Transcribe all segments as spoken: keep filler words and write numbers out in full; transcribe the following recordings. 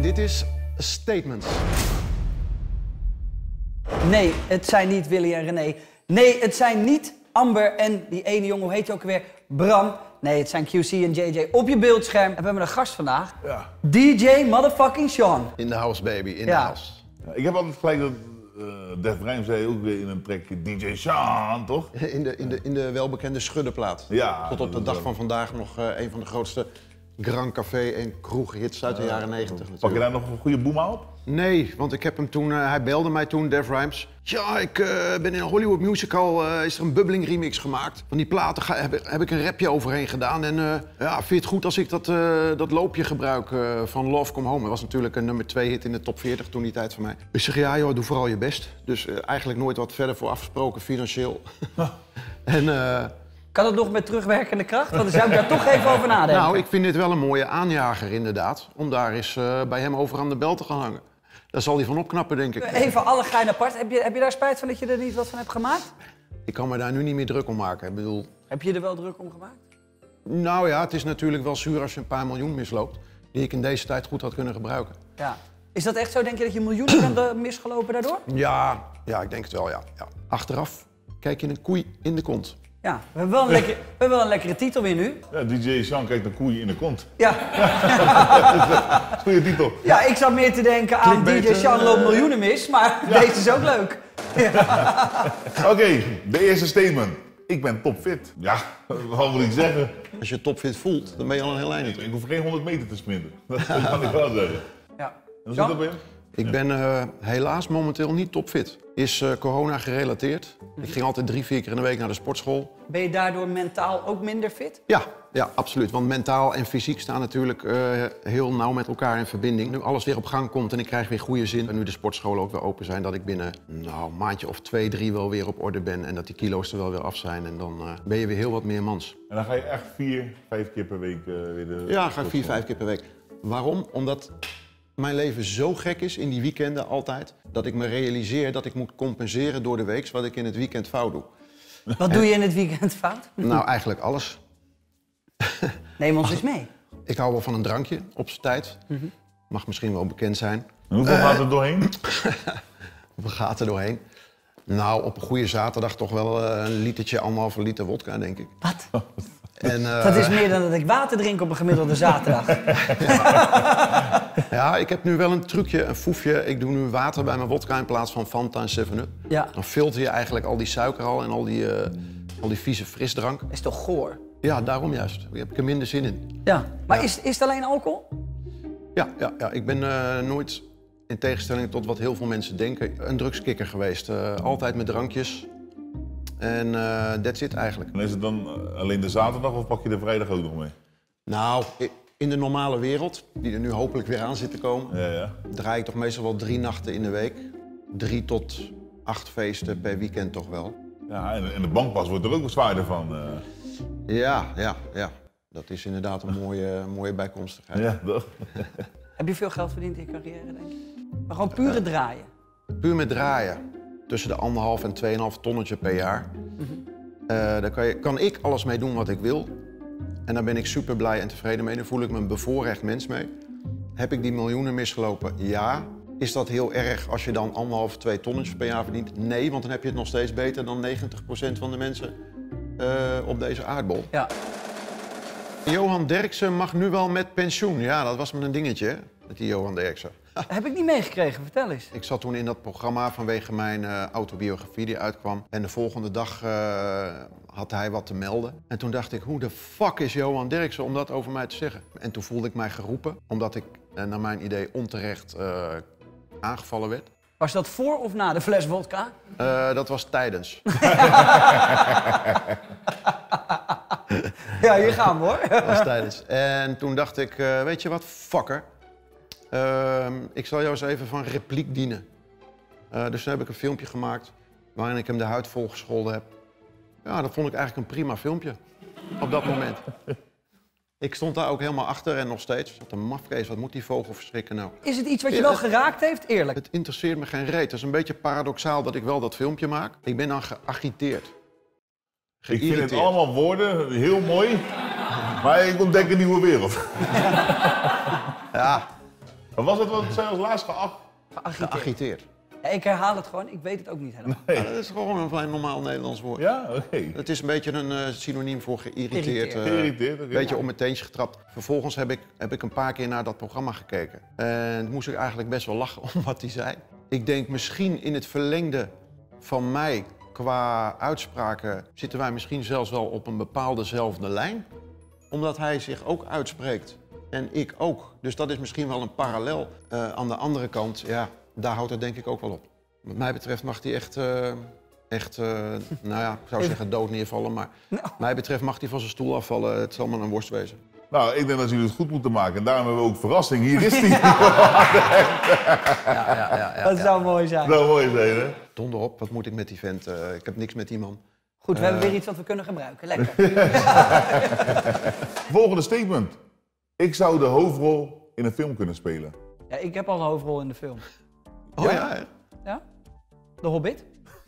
Dit is Statements. Nee, het zijn niet Willy en René. Nee, het zijn niet Amber en die ene jongen, hoe heet je ook weer? Bram. Nee, het zijn Q C en J J op je beeldscherm. En we hebben een gast vandaag. Ja. D J motherfucking Sean. In the house, baby. In Ja. the house. Ja, ik heb altijd gelijk dat uh, Def Rhymes zei ook weer in een track D J Sean, toch? In de, in de, in de welbekende schuddenplaat. Ja. Tot op de dat dag wel. van vandaag nog uh, een van de grootste Grand Café en kroeghits uit de jaren negentig. Pak je daar nog een goede boema op? Nee, want ik heb hem toen, uh, hij belde mij toen, Def Rhymes. Ja, ik uh, ben in een Hollywood musical, uh, is er een bubbling remix gemaakt. Van die platen ga, heb, heb ik een rapje overheen gedaan. En uh, ja, vind je het goed als ik dat, uh, dat loopje gebruik uh, van Love Come Home? Dat was natuurlijk een nummer twee hit in de top veertig toen die tijd voor mij. Ik zeg, ja joh, doe vooral je best. Dus uh, eigenlijk nooit wat verder voor afgesproken financieel. en... Uh, Kan het nog met terugwerkende kracht? Want dan zou ik daar toch even over nadenken. Nou, ik vind dit wel een mooie aanjager inderdaad. Om daar eens uh, bij hem over aan de bel te gaan hangen. Daar zal hij van opknappen, denk ik. Even alle gein apart. Heb je, heb je daar spijt van dat je er niet wat van hebt gemaakt? Ik kan me daar nu niet meer druk om maken. Ik bedoel... Heb je er wel druk om gemaakt? Nou ja, het is natuurlijk wel zuur als je een paar miljoen misloopt. Die ik in deze tijd goed had kunnen gebruiken. Ja. Is dat echt zo? Denk je dat je miljoenen bent misgelopen daardoor? Ja, ja, ik denk het wel, ja. ja. Achteraf kijk je een koei in de kont. Ja, we hebben wel een, lekker, we hebben wel een lekkere titel weer nu. Ja, D J Sean kijkt een koeien in de kont. Ja. Goeie titel. Ja, ik zat meer te denken aan D J beter, Sean loopt miljoenen mis, maar Ja. deze is ook leuk. Oké, okay, de eerste statement. Ik ben topfit. Ja, wat moet ik zeggen? Als je topfit voelt, dan ben je al een heel eind. Ik hoef geen honderd meter te sprinten. Dat kan ik wel zeggen. Ja. Hoe zit dat bij je? Ik ben uh, helaas momenteel niet topfit. Is uh, corona gerelateerd. Ik ging altijd drie, vier keer in de week naar de sportschool. Ben je daardoor mentaal ook minder fit? Ja, ja, absoluut. Want mentaal en fysiek staan natuurlijk uh, heel nauw met elkaar in verbinding. Nu alles weer op gang komt en ik krijg weer goede zin. En nu de sportscholen ook weer open zijn, dat ik binnen nou, een maandje of twee, drie wel weer op orde ben. En dat die kilo's er wel weer af zijn. En dan uh, ben je weer heel wat meer mans. En dan ga je echt vier, vijf keer per week uh, weer de... Ja, ga ik vier, vijf keer per week. Waarom? Omdat mijn leven zo gek is in die weekenden altijd, dat ik me realiseer dat ik moet compenseren door de week wat ik in het weekend fout doe. Wat doe je in het weekend fout? Nou, eigenlijk alles. Neem ons eens mee. Ik hou wel van een drankje op zijn tijd. Mm-hmm. Mag misschien wel bekend zijn. En hoeveel uh, gaat er doorheen? Hoeveel gaat er doorheen? Nou, op een goede zaterdag toch wel uh, een litertje, anderhalve liter wodka, denk ik. Wat? En, uh, dat is meer dan dat ik water drink op een gemiddelde zaterdag. Ja, ik heb nu wel een trucje, een foefje. Ik doe nu water bij mijn wodka in plaats van Fanta en seven up. Ja. Dan filter je eigenlijk al die suiker al en al die, uh, al die vieze frisdrank. Is toch goor? Ja, daarom juist. Daar heb ik er minder zin in. Ja. Maar ja. Is, is het alleen alcohol? Ja, ja, ja. Ik ben uh, nooit, in tegenstelling tot wat heel veel mensen denken, een drugskikker geweest. Uh, altijd met drankjes. En uh, that's it eigenlijk. En is het dan alleen de zaterdag of pak je de vrijdag ook nog mee? Nou, in de normale wereld, die er nu hopelijk weer aan zit te komen, ja, ja. draai ik toch meestal wel drie nachten in de week. Drie tot acht feesten per weekend toch wel. Ja, en, en de bankpas wordt er ook wat zwaarder van. Uh... Ja, ja, ja. Dat is inderdaad een mooie, mooie bijkomstigheid. Ja, toch? Heb je veel geld verdiend in je carrière, denk je? Maar gewoon pure uh, draaien? Puur met draaien. Tussen de anderhalf en tweeënhalf tonnetje per jaar. Mm-hmm. uh, daar kan, je, kan ik alles mee doen wat ik wil. En daar ben ik super blij en tevreden mee. Daar voel ik me een bevoorrecht mens mee. Heb ik die miljoenen misgelopen? Ja. Is dat heel erg als je dan anderhalf, twee tonnetjes per jaar verdient? Nee, want dan heb je het nog steeds beter dan negentig procent van de mensen uh, op deze aardbol. Ja. Johan Derksen mag nu wel met pensioen. Ja, dat was me een dingetje, hè? Met die Johan Derksen. Heb ik niet meegekregen, vertel eens. Ik zat toen in dat programma vanwege mijn uh, autobiografie die uitkwam. En de volgende dag uh, had hij wat te melden. En toen dacht ik, hoe de fuck is Johan Derksen om dat over mij te zeggen? En toen voelde ik mij geroepen, omdat ik uh, naar mijn idee onterecht uh, aangevallen werd. Was dat voor of na de fles vodka? Uh, dat was tijdens. Ja, hier gaan we hoor. Dat was tijdens. En toen dacht ik, uh, weet je wat, fucker. Uh, ik zal jou eens even van repliek dienen. Uh, dus toen heb ik een filmpje gemaakt waarin ik hem de huid volgescholden heb. Ja, dat vond ik eigenlijk een prima filmpje. Op dat moment. Ik stond daar ook helemaal achter en nog steeds. Wat een mafkees, wat moet die vogel verschrikken nou? Is het iets wat je wel geraakt heeft, eerlijk? Het interesseert me geen reet. Het is een beetje paradoxaal dat ik wel dat filmpje maak. Ik ben dan geagiteerd. Ik vind het allemaal woorden, heel mooi. Maar ik ontdek een nieuwe wereld. Ja. Wat was het wat ik zei als laatste? Geacht? Geagiteerd. Geagiteerd. Ja, ik herhaal het gewoon, ik weet het ook niet helemaal. Nee. Ja, dat is gewoon een vrij normaal Nederlands woord. Ja, oké. Okay. Het is een beetje een uh, synoniem voor geïrriteerd. Geïrriteerd. Uh, Geïrriteerd, oké. Een beetje om mijn teentje getrapt. Vervolgens heb ik, heb ik een paar keer naar dat programma gekeken. En moest ik eigenlijk best wel lachen om wat hij zei. Ik denk misschien in het verlengde van mij qua uitspraken zitten wij misschien zelfs wel op een bepaaldezelfde lijn. Omdat hij zich ook uitspreekt. En ik ook. Dus dat is misschien wel een parallel. Uh, aan de andere kant, ja, daar houdt het denk ik ook wel op. Wat mij betreft mag hij echt, uh, echt uh, nou ja, ik zou zeggen dood neervallen. Maar Nou. wat mij betreft mag hij van zijn stoel afvallen. Het zal maar een worst wezen. Nou, ik denk dat jullie het goed moeten maken. En daarom hebben we ook verrassing. Hier is hij. Ja, ja, ja, ja, dat zou mooi zijn. Dat zou mooi zijn, hè? Donder op, wat moet ik met die vent? Uh, ik heb niks met die man. Goed, we Uh, hebben weer iets wat we kunnen gebruiken. Lekker. Volgende statement. Ik zou de hoofdrol in een film kunnen spelen. Ja, ik heb al een hoofdrol in de film. Oh ja, ja. Ja? De Hobbit.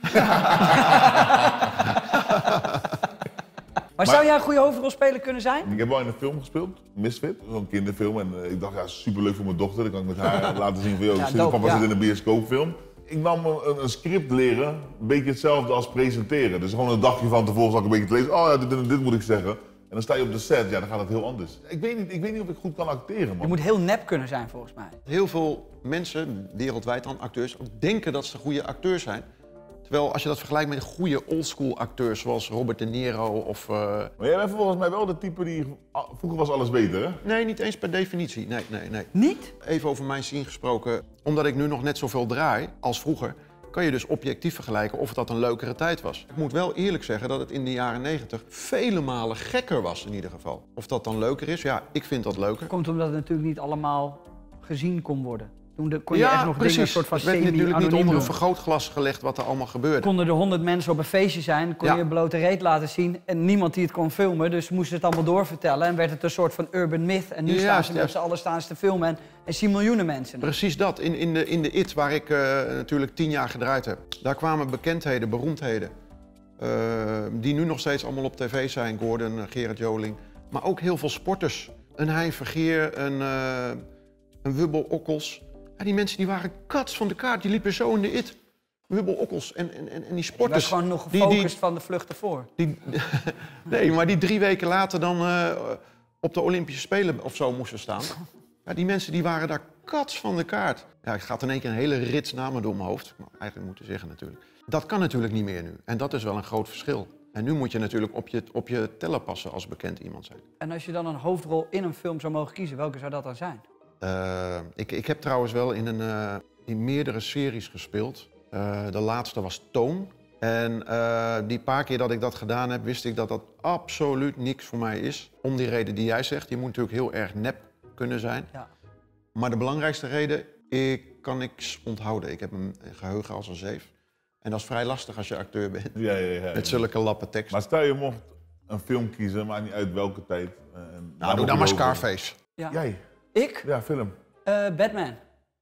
Maar zou jij een goede hoofdrolspeler kunnen zijn? Ik heb wel in een film gespeeld, Misfit, zo'n kinderfilm. En uh, ik dacht, ja, superleuk voor mijn dochter. Dan kan ik met haar laten zien van, joh, Ja, zit, dope, papa ja. zit in een bioscoopfilm. Ik nam een, een script leren, een beetje hetzelfde als presenteren. Dus gewoon een dagje van tevoren zat ik een beetje te lezen. Oh ja, dit, dit, dit moet ik zeggen. En dan sta je op de set, ja, dan gaat het heel anders. Ik weet niet, ik weet niet of ik goed kan acteren, man. Je moet heel nep kunnen zijn, volgens mij. Heel veel mensen, wereldwijd dan acteurs, ook denken dat ze goede acteurs zijn. Terwijl als je dat vergelijkt met goede oldschool acteurs zoals Robert De Niro of... Uh... Maar jij bent volgens mij wel de type die... Vroeger was alles beter, hè? Nee, niet eens per definitie. Nee, nee, nee. Niet? Even over mijn scene gesproken. Omdat ik nu nog net zoveel draai als vroeger, kan je dus objectief vergelijken of dat een leukere tijd was. Ik moet wel eerlijk zeggen dat het in de jaren negentig vele malen gekker was in ieder geval. Of dat dan leuker is? Ja, ik vind dat leuker. Komt omdat het natuurlijk niet allemaal gezien kon worden. Toen de, kon je ja, echt nog precies. dingen een soort van Het werd natuurlijk niet semi-anoniem onder een doen. vergrootglas gelegd wat er allemaal gebeurde. Konden er honderd mensen op een feestje zijn, kon Ja. je een blote reet laten zien en niemand die het kon filmen, dus moesten ze het allemaal doorvertellen en werd het een soort van urban myth. En nu Ja, staan juist, ze met juist. z'n allen staan ze te filmen en, en zien miljoenen mensen. Precies dat. In, in, de, in de I T, waar ik uh, natuurlijk tien jaar gedraaid heb, daar kwamen bekendheden, beroemdheden. Uh, die nu nog steeds allemaal op tv zijn. Gordon, uh, Gerard Joling. Maar ook heel veel sporters. Een Hein Vergeer, een, uh, een Wubbel Okkels. Ja, die mensen die waren kats van de kaart. Die liepen zo in de I T. Wubbel Okkels en, en, en die Je sporters. was gewoon nog die- gefocust die- van de vlucht ervoor. Die, nee, maar die drie weken later dan uh, op de Olympische Spelen of zo moesten staan. Ja, die mensen die waren daar kats van de kaart. Ja, ik ga in één keer een hele rits namen door mijn hoofd. Maar eigenlijk moeten zeggen natuurlijk. Dat kan natuurlijk niet meer nu. En dat is wel een groot verschil. En nu moet je natuurlijk op je, op je teller passen als bekend iemand zijn. En als je dan een hoofdrol in een film zou mogen kiezen, welke zou dat dan zijn? Uh, ik, ik heb trouwens wel in, een, uh, in meerdere series gespeeld. Uh, de laatste was Toon. En uh, die paar keer dat ik dat gedaan heb, wist ik dat dat absoluut niks voor mij is. Om die reden die jij zegt. Je moet natuurlijk heel erg nep kunnen zijn. Ja. Maar de belangrijkste reden, ik kan niks onthouden. Ik heb een geheugen als een zeef. En dat is vrij lastig als je acteur bent. Ja, ja, ja. Met zulke lappen tekst. Maar stel je mocht een film kiezen, maakt niet uit welke tijd. Uh, nou, doe dan maar Scarface. Ja. Jij? Ik? Ja, film. Uh, Batman.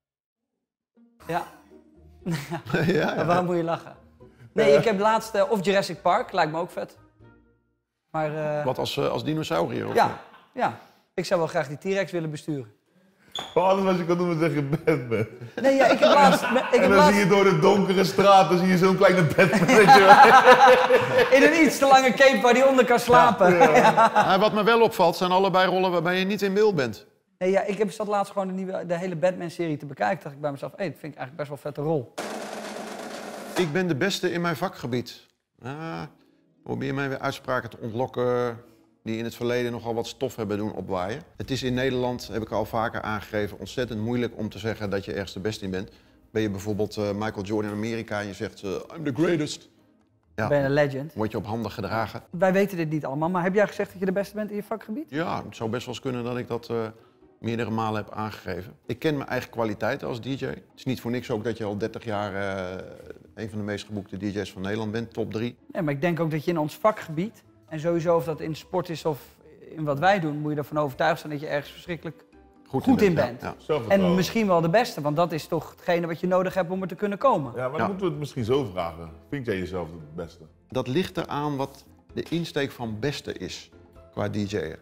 Ja. ja, ja. Maar waarom moet je lachen? Nee, ik heb laatst, uh, of Jurassic Park, lijkt me ook vet. Maar, uh, Wat als, uh, als dinosaurier? Of ja, ja, ik zou wel graag die T-Rex willen besturen. Maar alles wat je kan doen is zeggen Batman. Nee, ja, ik heb laatst... Ik heb en dan laatst... zie je door de donkere straten zie je zo'n kleine Batman. Weet je wel. In een iets te lange cape waar hij onder kan slapen. Ja, ja. Ja, wat me wel opvalt zijn allebei rollen waarbij je niet in beeld bent. Nee, ja, ik heb zat laatst gewoon de, nieuwe, de hele Batman-serie te bekijken. Dacht ik bij mezelf, hey, dat vind ik eigenlijk best wel een vette rol. Ik ben de beste in mijn vakgebied. Ah, probeer mij weer uitspraken te ontlokken die in het verleden nogal wat stof hebben doen opwaaien. Het is in Nederland, heb ik al vaker aangegeven, ontzettend moeilijk om te zeggen dat je ergens de beste in bent. Ben je bijvoorbeeld uh, Michael Jordan in Amerika en je zegt uh, I'm the greatest. Ja, ben je een legend. Word je op handen gedragen. Wij weten dit niet allemaal, maar heb jij gezegd dat je de beste bent in je vakgebied? Ja, het zou best wel eens kunnen dat ik dat uh, meerdere malen heb aangegeven. Ik ken mijn eigen kwaliteiten als D J. Het is niet voor niks ook dat je al dertig jaar uh, een van de meest geboekte D J's van Nederland bent, top drie. Nee, maar ik denk ook dat je in ons vakgebied, en sowieso of dat in sport is of in wat wij doen, moet je ervan overtuigd zijn dat je ergens verschrikkelijk goed, goed in bent. Ja, ja. En misschien wel de beste, want dat is toch hetgene wat je nodig hebt om er te kunnen komen. Ja, maar dan ja. moeten we het misschien zo vragen. Vind jij jezelf het beste? Dat ligt eraan wat de insteek van beste is qua D J'en.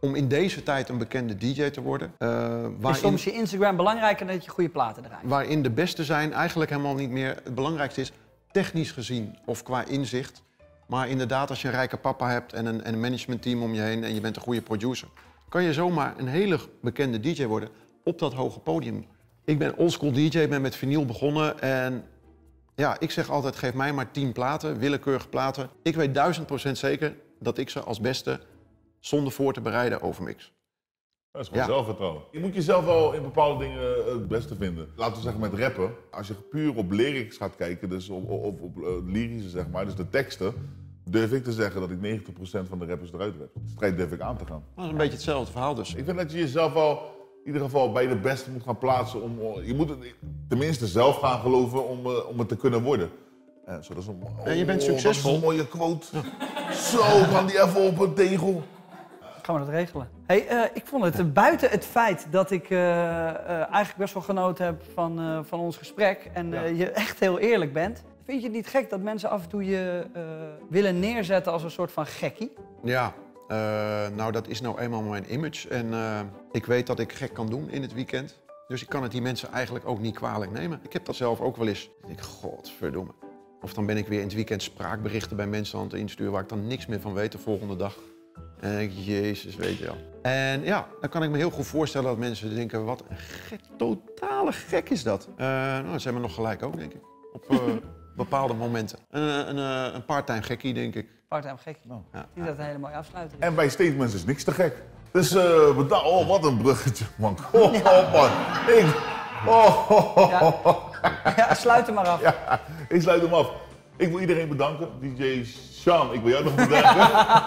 om in deze tijd een bekende D J te worden. Uh, waarin, is soms je Instagram belangrijker dan dat je goede platen draait? Waarin de beste zijn eigenlijk helemaal niet meer het belangrijkste is, technisch gezien of qua inzicht. Maar inderdaad, als je een rijke papa hebt en een, en een managementteam om je heen en je bent een goede producer, kan je zomaar een hele bekende D J worden op dat hoge podium. Ik ben oldschool D J, ben met vinyl begonnen en ja, ik zeg altijd, geef mij maar tien platen, willekeurige platen. Ik weet duizend procent zeker dat ik ze als beste, zonder voor te bereiden, overmix. Dat is gewoon Ja. zelfvertrouwen. Je moet jezelf wel in bepaalde dingen het beste vinden. Laten we zeggen met rappen, als je puur op lyrics gaat kijken, dus op, op, op uh, lyrische zeg maar, dus de teksten, durf ik te zeggen dat ik negentig procent van de rappers eruit heb. De strijd durf ik aan te gaan. Dat is een beetje hetzelfde verhaal dus. Ik vind dat je jezelf wel in ieder geval bij de beste moet gaan plaatsen. Om, je moet het tenminste zelf gaan geloven om, uh, om het te kunnen worden. En, zo, dat is een, oh, en je bent oh, succesvol. Dat is een mooie quote. Zo, kan die even op een tegel. Gaan we dat regelen? Hey, uh, ik vond het uh, buiten het feit dat ik uh, uh, eigenlijk best wel genoten heb van, uh, van ons gesprek en uh, ja. je echt heel eerlijk bent. Vind je het niet gek dat mensen af en toe je uh, willen neerzetten als een soort van gekkie? Ja, uh, nou dat is nou eenmaal mijn image en uh, ik weet dat ik gek kan doen in het weekend. Dus ik kan het die mensen eigenlijk ook niet kwalijk nemen. Ik heb dat zelf ook wel eens. Ik denk, godverdomme. Of dan ben ik weer in het weekend spraakberichten bij mensen aan het insturen waar ik dan niks meer van weet de volgende dag. En dan denk ik, jezus, weet je wel. En ja, dan kan ik me heel goed voorstellen dat mensen denken, wat een gek, totale gek is dat. Uh, nou, dat zijn we nog gelijk ook, denk ik. Op uh, bepaalde momenten. Een, een, een, een part-time gekkie, denk ik. Part-time gekkie. Oh. Ja. Ik denk dat het een hele mooie afsluiting is. En bij statements is niks te gek. Dus uh, beda- oh, wat een bruggetje, man. Oh, oh man. Ik... Oh, oh, oh. Ja. ja, sluit hem maar af. Ja, ik sluit hem af. Ik wil iedereen bedanken. D J Sean, ik wil jou nog bedanken.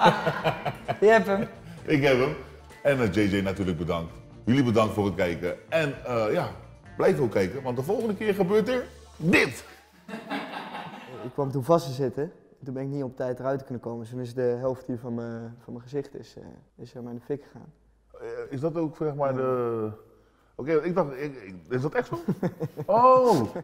Je hebt hem. Ik heb hem. En uh, J J natuurlijk bedankt. Jullie bedankt voor het kijken. En uh, ja, blijf ook kijken, want de volgende keer gebeurt er dit. Ik kwam toen vast te zitten. Toen ben ik niet op tijd eruit kunnen komen. Dus toen is de helft hier van mijn, van mijn gezicht is, uh, is er maar in de fik gegaan. Uh, is dat ook zeg maar de... Oké, okay, ik dacht, ik, ik, is dat echt zo? Oh!